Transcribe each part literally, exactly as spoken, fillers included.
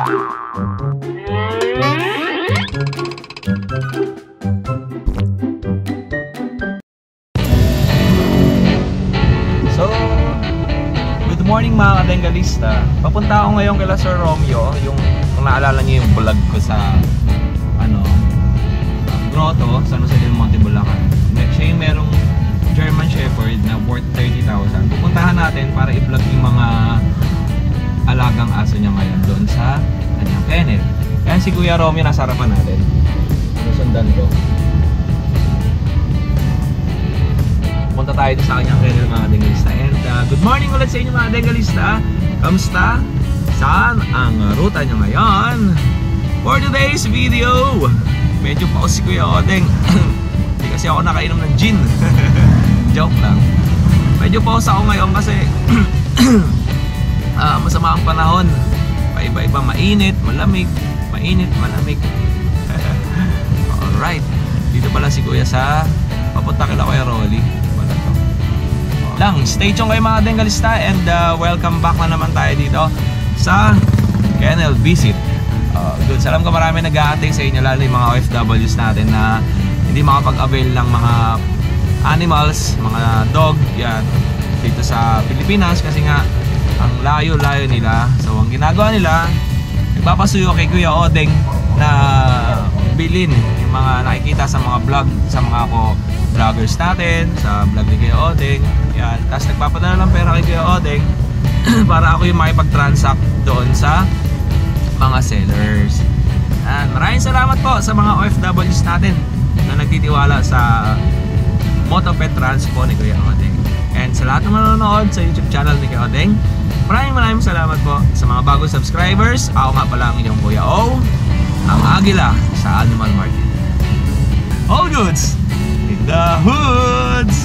So, good morning mga kabengalista. Papunta ako ngayon kay Sir Romeo. Yung, kung naalala niyo yung vlog ko sa ano, uh, Grotto, San Jose del Monte, Bulacan. Siya yung merong German Shepherd na worth thirty thousand. Pupuntahan natin para i-vlog yung mga alagang aso niya ngayon doon sa kanyang kennel. Kaya si Kuya Romeo nasa harapan natin. Susundan ko. Punta tayo sa kanyang kennel mga dengalista. And uh, good morning ulit sa inyo mga dengalista. Kamusta? Saan ang ruta niyo ngayon? For today's video, medyo pa si Kuya Odeng. Hindi kasi ako nakainom ng gin. Joke lang. Medyo pause ako ngayon kasi uh, masama ang panahon. Paiba-iba, mainit, malamig, mainit, malamig. Alright. Dito pala si Kuya sa papunta kila Kuya Rolly. Wala to. Lang, stay tuned kayo mga dengalista and uh, welcome back na naman tayo dito sa Kennel Visit. Uh, good. Salam ko marami nag-aantay sa inyo, lalo yung mga O F Ws natin na hindi makapag-avail ng mga animals, mga dog, yan, dito sa Pilipinas kasi nga ang layo-layo nila. So ang ginagawa nila, nagpapasuyo kay Kuya Odeng na bilhin yung mga nakikita sa mga vlog, sa mga ko vloggers natin, sa vlog ni Kuya Odeng, yan. Tapos nagpapadala ng pera kay Kuya Odeng para ako yung makipag-transact doon sa mga sellers. And maraming salamat po sa mga O F Ws natin na nagtitiwala sa Motopet Transpo ni Kuya Odeng. And sa lahat ng manonood sa YouTube channel ni Kuya Odeng, maraming maraming salamat po sa mga bagong subscribers. Ako nga pala ang inyong Kuya O, ang Agila sa Animal Market. All goods in the hoods!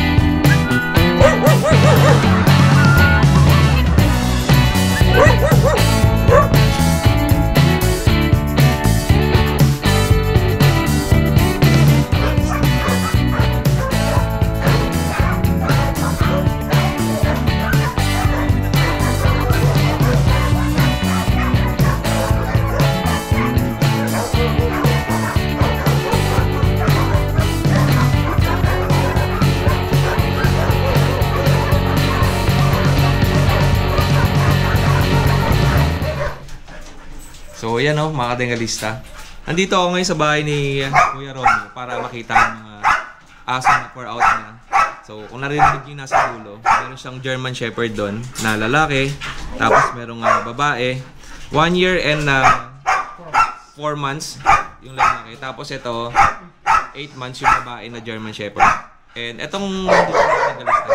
So yan o, mga kadengalista. Nandito ako ngayon sa bahay ni uh, Kuya Romeo para makita ang mga aso na pour out niya. So kung narinig nyo nasa dulo, meron siyang German Shepherd doon na lalaki. Tapos merong uh, babae. One year and uh, four months yung lalaki. Tapos ito, eight months yung babae na German Shepherd. And itong nandito na kadengalista,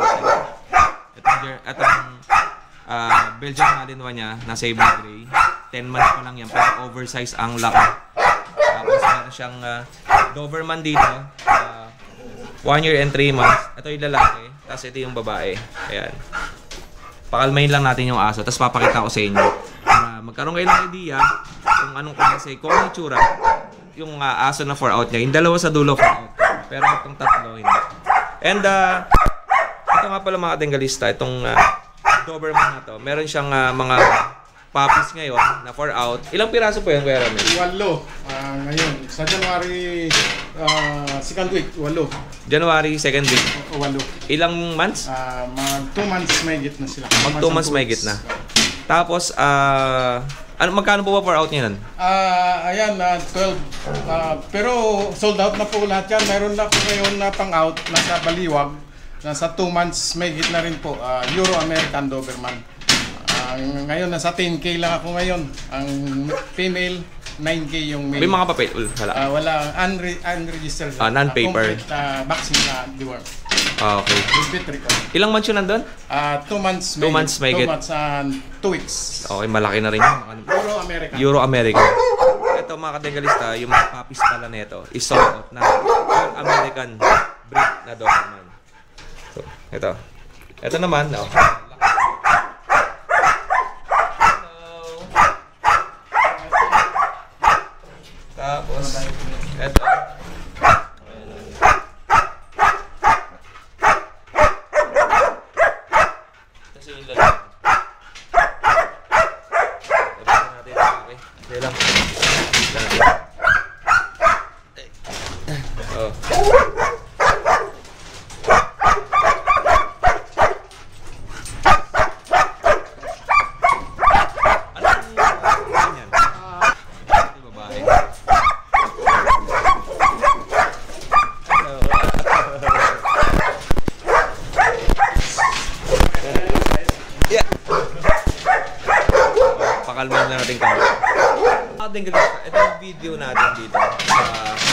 itong, itong uh, Belgian Malinois niya na Sable Gray. ten months pa lang yan, pero oversize ang laki. Tapos meron siyang uh, Doberman dito, uh, one year and three months. Ito yung lalaki, tapos ito yung babae. Ayan. Pakalmahin lang natin yung aso, tapos papakita ko sa inyo. Uh, magkaroon kayo ng idea kung anong klase, kung anong itsura yung uh, aso na four out niya. Yung dalawa sa dulo four out, pero itong tatlo hindi. And uh, ito nga pala mga dengalista, itong uh, Doberman na to, meron siyang uh, mga puppies ngayon na four out. Ilang piraso po yan, Kuya Ramil? Walo. Uh, ngayon, sa January uh, second week, walo. January second week? O, walo. Ilang months? Uh, mag two months may git na sila. Mag two months may git na. Tapos, uh, ano, magkano po ba four out niya nun? Uh, ayan, uh, twelve. Uh, pero sold out na po lahat yan. Mayroon na po ngayon na pang out, nasa Baliwag. Nasa two months may git na rin po. Uh, Euro-American Doberman. Uh, ngayon, nasa ten K lang ako ngayon. Ang female, nine K yung male. May mga papel? Wala. Uh, wala. Unre unregistered. Uh, Non-paper. Uh, complete uh, vaccine na deworm. Ah, okay. Ilang months yun nandun? Uh, two months may Two months may Two get. months and two weeks. Okay, malaki na rin yun. Euro-American. Euro-American. Ito mga kadengalista, yung mga puppies pala nito is sold out na Euro-American breed na Doberman. So, ito. Ito naman, oh. Tapos, eto. Kasi yung lalaki. Tapos natin Okay. Okay lang. Oh. Pakalman na natin kami. Ito yung video natin dito sa,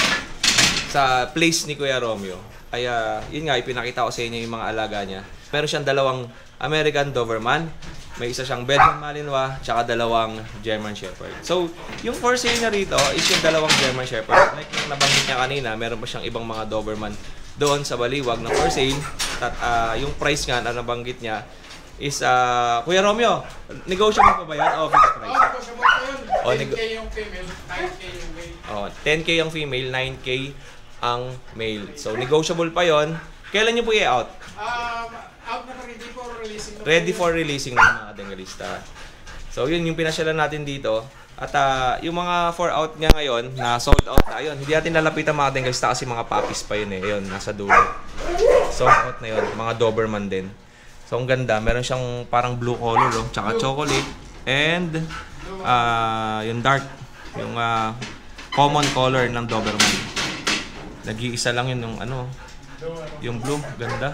sa place ni Kuya Romeo. Ay, uh, yun nga, ipinakita ko sa inyo yung mga alaga niya. Meron siyang dalawang American Doberman. May isa siyang Belgian Malinois, tsaka dalawang German Shepherd. So, yung for sale niya rito is yung dalawang German Shepherd. Like yung nabanggit niya kanina, meron pa siyang ibang mga Doberman doon sa Baliwag na for sale. At uh, yung price nga na nabanggit niya is, uh, Kuya Romeo, negotiable pa ba yan o fixed price? Oh, negotiable pa yun. Oh, ten K nego- yung female, nine K yung male. Oh, ten K ang female, nine K ang male. So, negotiable pa yon. Kailan nyo po i-out? Um, out na ready for releasing. Na Ready for releasing ng mga Bengalista. So, yun yung pinasyalan natin dito. At uh, yung mga for out niya ngayon, na sold out na yun. Hindi natin lalapitan mga Bengalista kasi mga puppies pa yun eh. Yun, nasa dulo. Sold out na yun. Mga Doberman din. So, ang ganda. Meron siyang parang blue color, oh, tsaka chocolate. And, uh, yung dark. Yung uh, common color ng Doberman. Nag-iisa lang yun yung ano, yung blue. Ganda.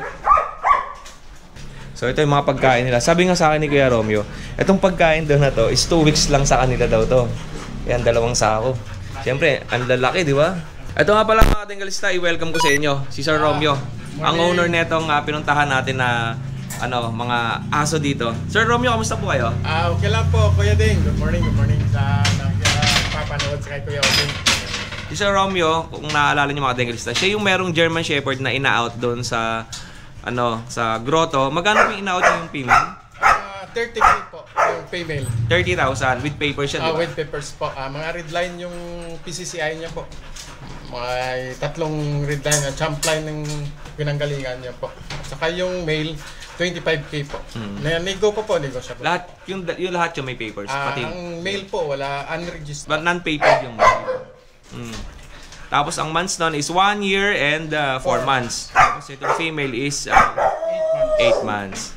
So, ito yung mga pagkain nila. Sabi nga sa akin ni Kuya Romeo, itong pagkain doon na to is two weeks lang sa kanila daw to. Yan, dalawang sako. Siyempre, ang lalaki, di ba? Ito nga pala mga Bengalista, i-welcome ko sa inyo, si Sir Romeo. Ang owner netong uh, pinuntahan natin na ano, mga aso dito. Sir Romeo, kamusta po kayo? Ah, okay lang po, Kuya Ding. Good morning, good morning sa nagpapanood sa kay Kuya Oding. Si Sir Romeo, kung naalala niyo mga Bengalista, siya yung merong German Shepherd na ina-out doon sa ano, sa grotto. Magkano po ina-out yung female? Uh, thirty K po yung female. thirty thousand with papers siya, Ah, di ba? with papers po. Ah, mga red line yung P C C I niya po. May tatlong red line, na champ line ng pinanggalingan niya po. At saka yung male, twenty-five K po. Hmm. Na nego po po, nego siya po. Lahat, yung, yung lahat yung may papers. Ah, Pati, ang male po, wala unregistered. but non-papered yung male. Mm. Tapos ang months nun is one year and uh, four months. Tapos itong female is uh, eight months.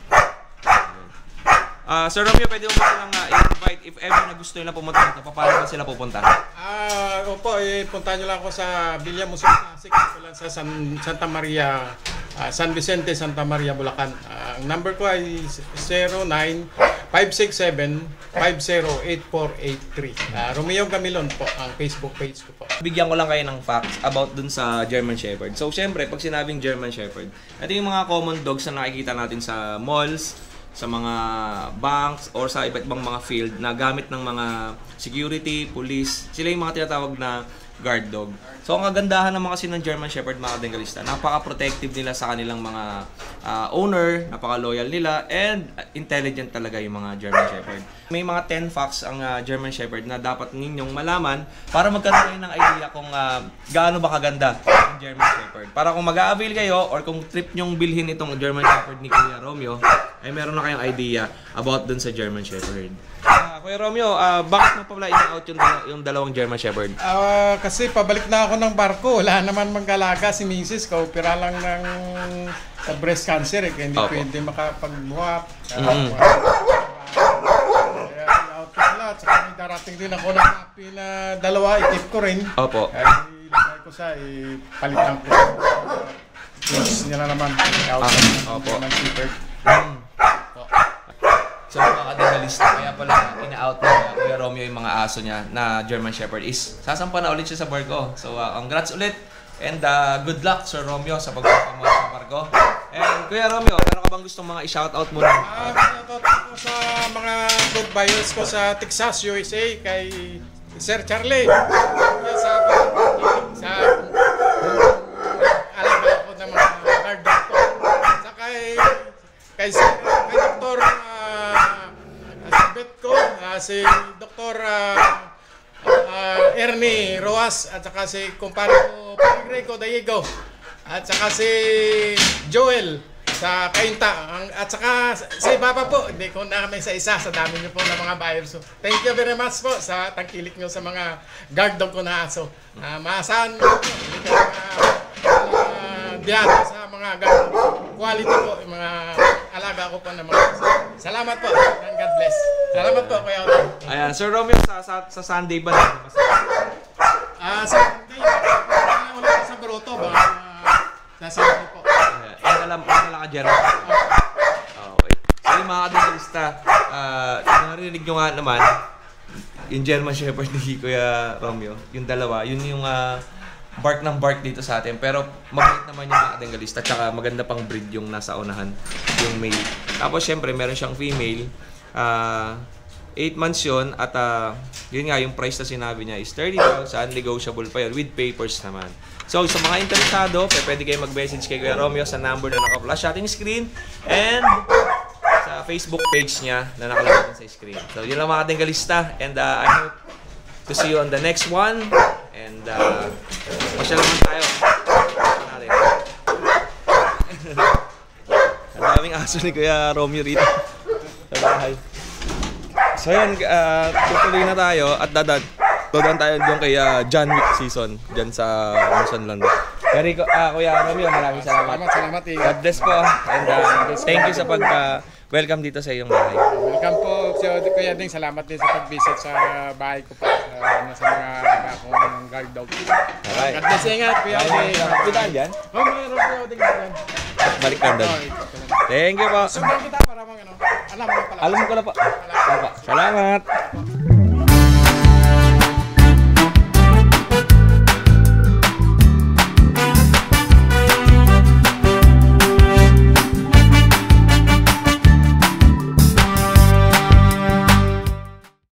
Uh, Sir Romeo, pwede mo ba lang uh, i-invite if ever na gusto nila pumunta dito, paano ba sila pupunta? Ah, opo, eh, punta nyo lang ako sa Villa Museo Classic. Ito lang sa San, Santa Maria, ah, San Vicente, Santa Maria, Bulacan. Ah, ang number ko ay zero nine five six seven five zero eight four eight three. Ah, Romeo Gamilon po ang Facebook page ko po. Bigyan ko lang kayo ng facts about dun sa German Shepherd. So, syempre, pag sinabing German Shepherd, ito yung mga common dogs na nakikita natin sa malls, sa mga banks, or sa iba't ibang mga field na gamit ng mga security, police. Sila yung mga tinatawag na guard dog. So, ang kagandahan ng mga kasi ng German Shepherd, mga Bengalista, napaka-protective nila sa kanilang mga uh, owner, napaka-loyal nila, and intelligent talaga yung mga German Shepherd. May mga ten facts ang uh, German Shepherd na dapat ninyong malaman para magkaroon kayo ng idea kung uh, gaano ba kaganda ang German Shepherd. Para kung mag-a-avail kayo or kung trip nyong bilhin itong German Shepherd ni Kuya Romeo, ay meron na kayong idea about dun sa German Shepherd. Uh, Kuya Romeo, uh, bakit mo pa pala ina-out yung, yung dalawang German Shepherd? Ah, kasi pabalik na ako ng barko. Wala naman manggalaga si Missus ko. Opera lang ng sa breast cancer eh. Kaya hindi Opo. pwede makapagbuhat. Mm-hmm. Kaya i-out ko sila. At saka may darating din ako ng happy na dalawa. I-keep ko rin. Opo. Kaya ilagay ko sa ipalitan ko. Yes, nila naman. I-out Ah, ko. opo. Ng shepherd. Mm. So mga Bengalista, kaya pala ina-out na Kuya Romeo yung mga aso niya na German Shepherd is sasampa na ulit siya sa barko. So uh, congrats ulit and uh, good luck Sir Romeo sa pagpapamuha sa barko. And Kuya Romeo, meron ka bang gustong mga i-shoutout muna? Ah, shoutout ko sa mga good buyers ko sa Texas, U S A kay Sir Charlie. Yan sa sa alaga ko ng mga guard doctor. Sa kay kay, kay Doktor uh, sa vet ko, uh, si Doktor uh, uh, Ernie Roas at saka si kumpare ko Pedrico Diego at saka si Joel sa Kainta. Ang, at saka sa iba pa po, hindi ko na kami sa isa sa dami niyo po ng mga buyers. So, thank you very much po sa tangkilik niyo sa mga guard dog ko na aso. Uh, maasahan mo po, hindi ka uh, biyado sa mga guard dog. Quality po, yung mga alaga ko po ng mga aso. Salamat po, and God bless. Salamat po, Kuya Otto. Ayan, Sir Romeo, sa, sa, sa Sunday ba natin masaya? Ah, sa wala ko sa Broto ba? Sa Sunday po. Yan alam, yan alam ka, Jerome. Okay. So yung mga kadengalista, uh, narinig nyo nga naman, yung German Shepherd ni Kuya Romeo, yung dalawa, yun yung uh, bark ng bark dito sa atin. Pero mabait naman yung mga kadengalista, tsaka maganda pang breed yung nasa unahan, yung male. Tapos syempre, meron siyang female, uh, eight months yun, at uh, yun nga, yung price na sinabi niya is thirty thousand, negotiable pa yun, with papers naman. So, sa mga interesado, pwede kayo mag-message kay Kuya Romeo sa number na naka-flash sa ating screen and sa Facebook page niya na nakalagay sa screen. So, yun lang mga kadengalista, and uh, I hope to see you on the next one, and uh, masyal naman tayo. Natin. Ang daming aso ni Kuya Romeo rito sa bahay. So yan, uh, tutuloy na tayo at dadan dadan tayo doon kay uh, John Wick season dyan sa Luzon, London. Kaya uh, Kuya Romeo, maraming salamat. Salamat, salamat. Eh. God bless po, and uh, thank you sa pag uh, welcome dito sa iyong bahay. Welcome po, Kuya Ding. Salamat din sa pag-visit sa bahay ko po. Sa, sa mga akong guard dog. Alright. God bless, ingat, Kuya Ding. Pitaan dyan? Oh, mayroon Kuya Ding dyan. Balik ka doon. Thank you po. Sundan kita para mga ano, alam mo pala. Alam ko na po. Salamat.